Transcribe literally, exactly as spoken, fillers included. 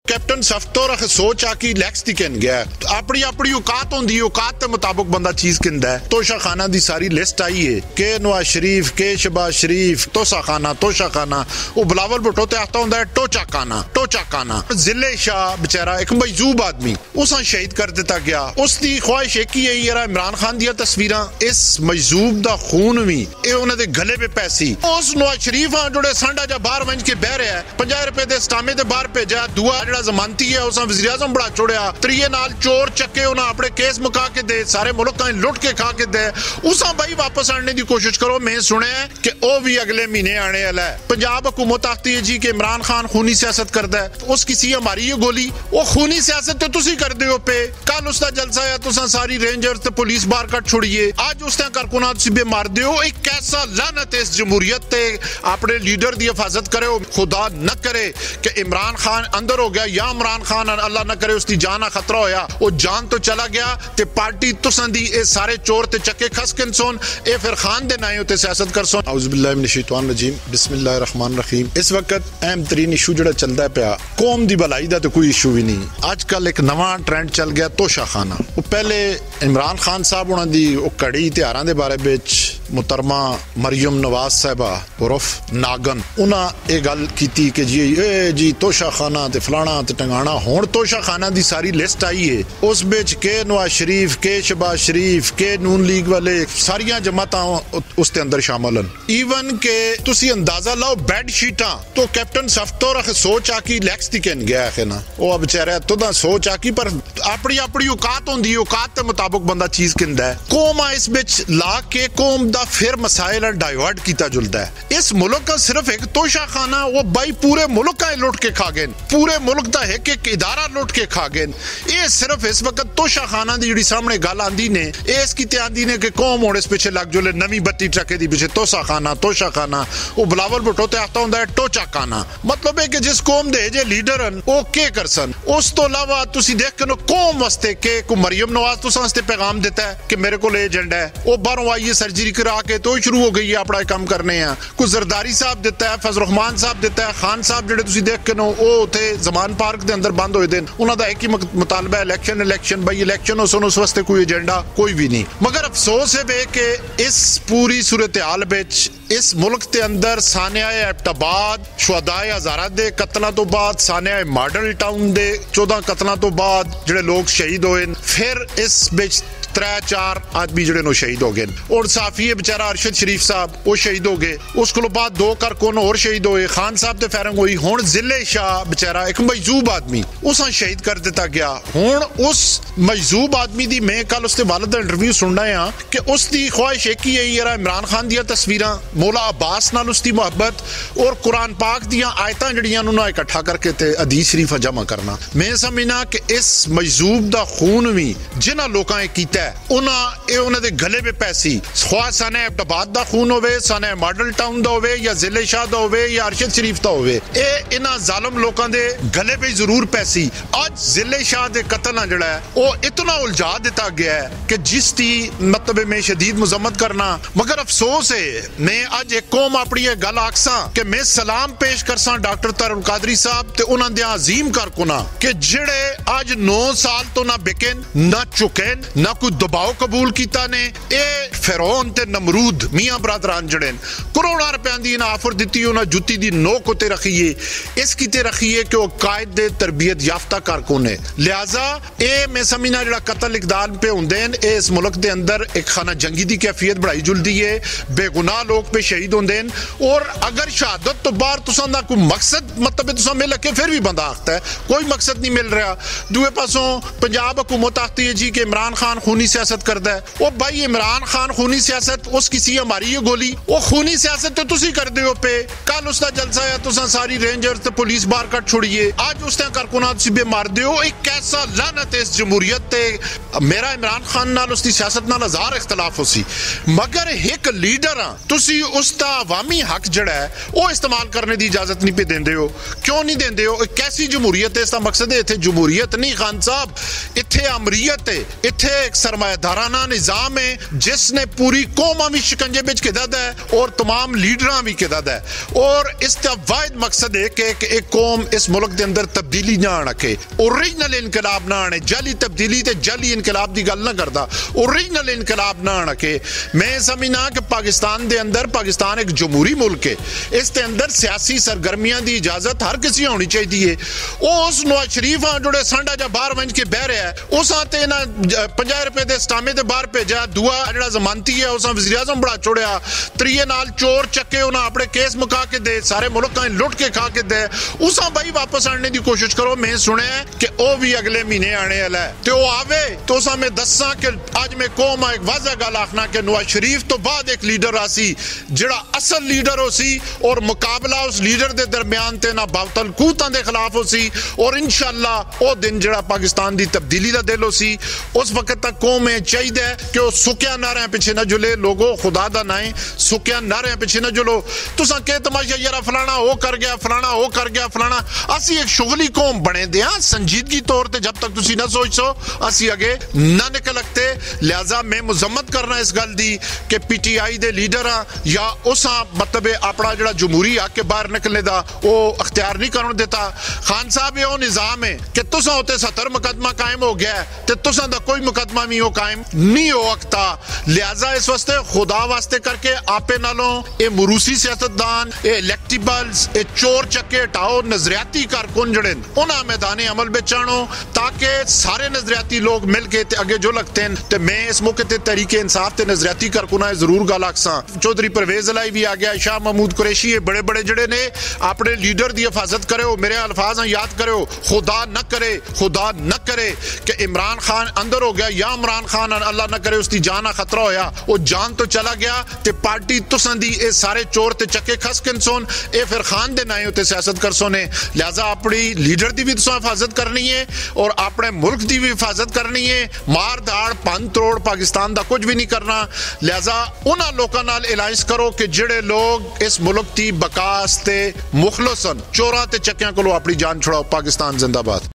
Captain सफ्तो रख सोच आकी लैक्स दी कहन गया अपनी अपनी औकात होंदी औकात के मुताबिक बंदा चीज कहंदा है। तोशा खाना दी सारी लिस्ट आई है के नवाज शरीफ के शहबाज शरीफ तोशा खाना तोशा खाना वो बिलावल भुट्टो ते आता हुंदा है टोचा खाना टोचा खाना। जिले शाह बेचारा एक मजजूब आदमी उसा शहीद कर दिता गया। उसकी ख्वाहिश एक ही है यार इमरान खान दी तस्वीरां इस मजजूब दा खून भी ये उन्होंने गले पे पैसी उस नवाज शरीफ आ जोड़े सांडा जा बाहर वंज के बह रहा है पंजाह रुपए दे स्टामे ते बाहर भेजा दुआ जेड़ा जमानती है उसा वज़ीर आज़म बड़ा छोड़िया त्रीए नाल चोर चक्के उन्हें अपने केस मुका के दे सारे मुल्क का लुट के खा के दे उसा भाई वापस आने की कोशिश करो। मैं सुनिया कि वो भी अगले महीने आने वाला है। पंजाब हुकूमत आखती है जी कि इमरान खान खूनी सियासत करता है उस किसी हमारी ये गोली वो खूनी सियासत तो तुसी कर दे हो पे कल उसका जलसा है तुसा सारी रेंजर्स ते पुलिस बाहर कट छोड़िए आज उसने कारकुना तुसी मार दे हो। एक कैसा लानत है इस जमहूरियत ते अपने लीडर की हिफाजत करे खुदा न करे कि इमरान खान अंदर हो गया या इमरान खान अल्लाह न करे उसकी जान का खतरा होया वो जान तो चला गया ते पार्टी तुसां दी ए सारे चोर ते चक्के खस किन सोन ए फिर खान दे नाए ते सियासत कर सोन। औज़ु बिल्लाहि मिनश शैतानिर रजीम बिस्मिल्लाहिर रहमानिर रहीम। इस वक्त अहम तरीन इशू जो चलता पिया कौम की भलाई का तो कोई इशू भी नहीं। अजकल एक नवा ट्रेंड चल गया तोशा खाना। वो पहले इमरान खान साहब उन्होंने कड़ी त्योहारों के बारे में मुहतरमा मरियम नवाज साहबा उर्फ नागन उन्हें ये गल की कि जी ए जी तोशा खाना ते फलाना ते टंगाना हुण तोशा खाना की सारी लिस्ट आई है उस बिच के नवाज शरीफ के शहबाज शरीफ के नून लीग वाले सारिया जमातां उसके अंदर शामिल हैं। ईवन के तुसी अंदाजा लाओ बैड शीटां तो कैप्टन सफ्तो रख सोच आकी लैक्स दी कहन गया है ना वो बेचारा तुदा सोच आकी पर अपनी अपनी औकात होंदी औकात के मुताबिक बंदा चीज कहंदा है। कौम इस बिच ला के कौम दा फिर मसाइल डाइवर्ट किया जुलता है। इस मुल्क का सिर्फ एक तोशा खाना वो भाई पूरे मुल्क का लुट के खा गए पूरे मुल्क का एक एक इदारा लुट के खा गए। ये सिर्फ इस वक्त तोशा खाना दी जिहड़ी सामने गल आंदी ने इस की आंदी ने कि कौम हुण इस पिछे लग जुले नवी बत्ती ट्रके दी पिछे तोशा खाना तोशा खाना वो बिलावल भुट्टो ते आता हुंदा है टोचा खाना। मतलब है कि जिस कौम दे जे लीडर हन वो के करसन। उस तो अलावा तुसी देख के कौम वास्ते के को मरियम नवाज तुसां वास्ते पैगाम देता है कि मेरे को एजेंडा है वो बाहरों आई है सर्जरी करा के तो शुरू हो गई है अपना काम करने हैं। कुछ जरदारी साहब देता है फजल रहमान साहब देता है खान साहब जेडे तुसी देख के नो वो उथे जमान पार्क दे अंदर बंद होए देन उन्हां दा एक ही मुतालबा इलेक्शन इलेक्शन भाई इलेक्शन उस उस वास्ते कोई एजेंडा कोई भी नहीं। मगर अफसोस है वे कि इस पूरी सूरत हाल विच इस मुल्क के अंदर सानिया एबटाबाद शुहदाए हजारा दे कतलों तो बाद सानिया मॉडल टाउन दे चौदह कतलों तो बाद जेडे लोग शहीद होए फिर इस बिच त्रै चार आदमी जेडे नो शहीद हो गए और साफी है बेचारा अरशद शरीफ साहब वो शहीद हो गए। उसको बाद दो कारकुन और शहीद होए खान साहब ते फायरिंग हुई। हुण जिले शाह बेचारा एक मजजूब आदमी उसा शहीद कर दिता गया। हुण उस मजजूब आदमी दी मैं कल उसके वालिद दा इंटरव्यू सुनना है कि उसकी ख्वाहिश एक ही है यार इमरान खान दी तस्वीरां मौला अब्बास नाल उसकी मोहब्बत और कुरान पाक दियां आयतां जड़ियां नु इकट्ठा करके ते हदीस शरीफ जमा करना। मैं समझना कि इस मजजूब दा खून भी जिन्हां लोकां कीता उन्होंने गले पे पैसी ख्वाह साने एबटाबाद दा खून होवे साने मॉडल टाउन दा होवे या जिले शाह दा होवे या अरशद शरीफ दा होवे ए इन्हां जालिम लोकां दे गले पे जरूर पैसी। आज जिले शाह दे कत्ल जड़ा है वो इतना उलझा दिता गया है कि जिसकी मतलब में शदीद मजम्मत करना। मगर अफसोस है मैं अज एक कौम अपनी गल आखसा कि मैं सलाम पेश करसा डॉक्टर तरन कादरी साहब ते उन्हां दे अजीम कारकुना कि जिहड़े आज नौ साल तो ना बिकन ना चुकन ना दबाव कबूल किया ने ए फिरौन ते नमरूद मियां बरादरान जड़े करोड़ों रुपया दी ऑफर दी उन्हें जुत्ती दी नोक उत्ते रखी है इस किते रखी है कि वह कायद दे तरबियत याफ्ता कारकुन है। लिहाजा ए मैं समझना जो कतल इकदाम पे होंगे इस मुल्क के अंदर एक खाना जंगी की कैफियत बढ़ाई जुलती है बेगुनाह लोग पे शहीद होंगे और अगर शहादत तो बाहर तुसां दा कोई मकसद मतलब तुसां मिल के फिर भी बंदा आखता है कोई मकसद नहीं मिल रहा। दूए पासों पंजाब हुकूमत आखती है जी कि इमरान खान खूनी सियासत करता है। वो भाई इमरान खान खूनी सियासत उस किसी हमारी ये गोली वो खूनी सियासत तो तुसी कर दे हो पे कल उसका जलसा है तुसा सारी रेंजर्स ते पुलिस बाहर कट छोड़िए आज उसने कारकुना तुसी मार दे हो। एक कैसा लानत है इस जमहूरियत ते मेरा इमरान खान नाल उसकी सियासत नाल हजार इख्तलाफ हो सी मगर एक लीडर हाँ तुसी उसका अवामी हक जड़ा है वो इस्तेमाल करने की इजाजत नहीं पे देंदे हो। क्यों नहीं देंदे हो? कैसी जमहूरियत है? इसका मकसद है इत्थे जमहूरियत नहीं खान साहब इत्थे अमरीयत है इत्थे एक सरमायादाराना निजाम है जिसने पूरी कौम भी शिकंजे बिच के दद है और तमाम लीडर भी के दद है। और इसका वाहिद मकसद है कि एक, एक कौम इस मुल्क के अंदर तब्दीली ना आके, ओरिजिनल इनकलाब ना आने, जाली तब्दीली ते जाली इनकलाब की गल ना करता, ओरिजिनल इनकलाब ना आके। मैं समझना कि पाकिस्तान के अंदर, पाकिस्तान एक जमहूरी मुल्क है, इसके अंदर सियासी सरगर्मियां की इजाजत हर किसी होनी चाहिए। उस नवाज शरीफ हाँ जोड़े संडा जा बाहर वंज के बह रहा है, उस ते ना पंजाह रुपए के स्टामे ते बाहर भेजा, दुआ जड़ा जमानती है उस वज़ीर आज़म बड़ा छोड़िया, त्रीए नाल चोर चक्के उन्हें अपने केस मुका के दे, सारे मुल्क का लुट के खा के दे, उस भाई वापस आने की कोशिश करो। मैं सुनिया कि वह भी अगले महीने आने वाला है, तो आवे तो उस मैं दसा कि अज मैं कौम एक वाज़ह गल आखना कि नवाज शरीफ तो बाद एक लीडर आसी जड़ा असल लीडर हो सी, और मुकाबला उस लीडर के दरम्यान ते ना बातल कूतां के खिलाफ हो सी, और इंशाअल्लाह वो दिन जड़ा पाकिस्तान की तब्दीली का दिल हो सी, उस वक्त तक कौम में चाहिए कि वह सुक्या नारे पिछे न जुले। लोगों खुदा दा नाए सुक्या नारे पिछे न जुलो। तुसा के तमाशा यार फलाना वो कर गया, फलाना वो कर गया, फलाना असी एक शुगली कौम बने दे हाँ, संजीदगी तौर पर जब तक तुसी ना सोचो असी अगे ना निकल लगते। लिहाजा मैं मुजम्मत करना इस गल दी कि पी टी आई दे लीडर हाँ या उस मतलब अपना जड़ा जमहूरी हक के बाहर निकलने का वो अख्तियार नहीं करने देता। खान साहब ये निजाम है कि तुसा होते सत्तर मुकदमा कायम हो गया तो तुसा दा कोई मुकदमा भी हो कायम नहीं हो सकता। लिहाजा इस वास्ते खुदा वास्ते करके आपे नालों ये मुरूसी सियासतदान, ये इलेक्टिबल्स, ये चोर चक्के हटाओ, नजरियाती कारकुन जड़े उन्हें मैदान अमल में चाणो ताकि सारे नजरियाती लोग मिल के अगे जो लगते हैं। तो मैं इस मौके ते तरीके इंसाफ ते नजरियाती कारकुना जरूर गल आखसा। चौधरी परवेज अलाई भी आ गया, शाह महमूद कुरैशी, ये बड़े बड़े जड़े ने अपने लीडर की हिफाजत करो। मेरे अल्फाज याद करो, खुदा न करे, खुदा न करे कि इमरान खान अंदर हो गया या इमरान खान अल्लाह न करे उसकी जान का खतरा होया, वो जान तो चला गया ते पार्टी तुसां दी ये सारे चोर ते चक्के खस किन सोन, ये फिर खान दे नाए उत्ते सियासत कर सोने। लिहाजा अपनी लीडर की भी तुसां हिफाजत करनी है और अपने मुल्क की भी हिफाजत करनी है। मार धाड़ भन तोड़ पाकिस्तान का कुछ भी नहीं करना। लिहाजा उन्हां लोकां नाल अलायंस करो कि जिहड़े लोग इस मुल्क की बकास ते मुखलसन चोरां ते चक्कियां कोलों अपनी जान छुड़ाओ। पाकिस्तान जिंदाबाद।